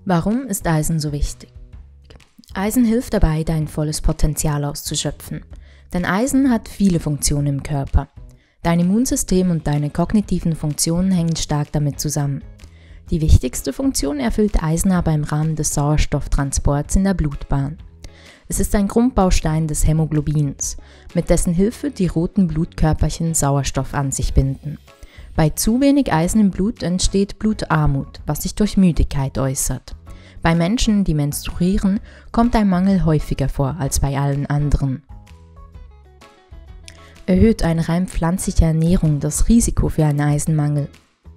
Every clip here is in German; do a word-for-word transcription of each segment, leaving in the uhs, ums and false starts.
Warum ist Eisen so wichtig? Eisen hilft dabei, dein volles Potenzial auszuschöpfen. Denn Eisen hat viele Funktionen im Körper. Dein Immunsystem und deine kognitiven Funktionen hängen stark damit zusammen. Die wichtigste Funktion erfüllt Eisen aber im Rahmen des Sauerstofftransports in der Blutbahn. Es ist ein Grundbaustein des Hämoglobins, mit dessen Hilfe die roten Blutkörperchen Sauerstoff an sich binden. Bei zu wenig Eisen im Blut entsteht Blutarmut, was sich durch Müdigkeit äußert. Bei Menschen, die menstruieren, kommt ein Mangel häufiger vor als bei allen anderen. Erhöht eine rein pflanzliche Ernährung das Risiko für einen Eisenmangel.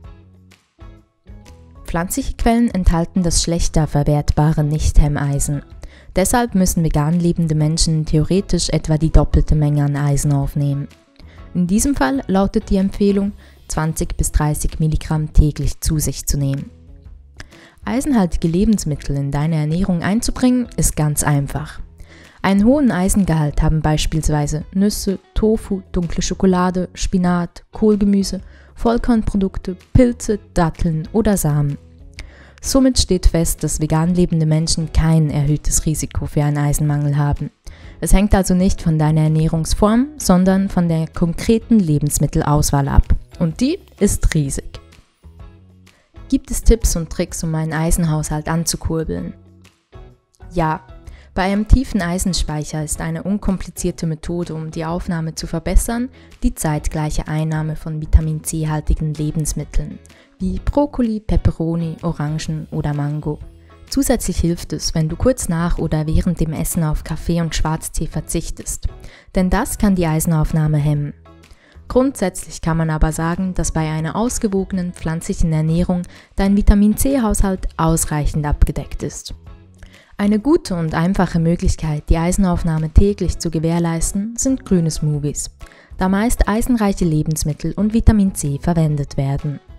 Pflanzliche Quellen enthalten das schlechter verwertbare Nicht-Hemmeisen. Deshalb müssen vegan lebende Menschen theoretisch etwa die doppelte Menge an Eisen aufnehmen. In diesem Fall lautet die Empfehlung, zwanzig bis dreißig Milligramm täglich zu sich zu nehmen. Eisenhaltige Lebensmittel in deine Ernährung einzubringen, ist ganz einfach. Einen hohen Eisengehalt haben beispielsweise Nüsse, Tofu, dunkle Schokolade, Spinat, Kohlgemüse, Vollkornprodukte, Pilze, Datteln oder Samen. Somit steht fest, dass vegan lebende Menschen kein erhöhtes Risiko für einen Eisenmangel haben. Es hängt also nicht von deiner Ernährungsform, sondern von der konkreten Lebensmittelauswahl ab. Und die ist riesig. Gibt es Tipps und Tricks, um meinen Eisenhaushalt anzukurbeln? Ja, bei einem tiefen Eisenspeicher ist eine unkomplizierte Methode, um die Aufnahme zu verbessern, die zeitgleiche Einnahme von Vitamin C-haltigen Lebensmitteln, wie Brokkoli, Peperoni, Orangen oder Mango. Zusätzlich hilft es, wenn du kurz nach oder während dem Essen auf Kaffee und Schwarztee verzichtest, denn das kann die Eisenaufnahme hemmen. Grundsätzlich kann man aber sagen, dass bei einer ausgewogenen pflanzlichen Ernährung dein Vitamin C-Haushalt ausreichend abgedeckt ist. Eine gute und einfache Möglichkeit, die Eisenaufnahme täglich zu gewährleisten, sind grüne Smoothies, da meist eisenreiche Lebensmittel und Vitamin C verwendet werden.